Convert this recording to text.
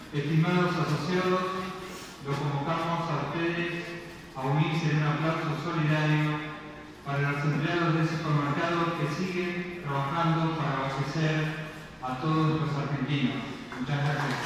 Estimados asociados, los convocamos a ustedes a unirse en un aplauso solidario para los empleados del supermercado que siguen trabajando para abastecer a todos los argentinos. Muchas gracias.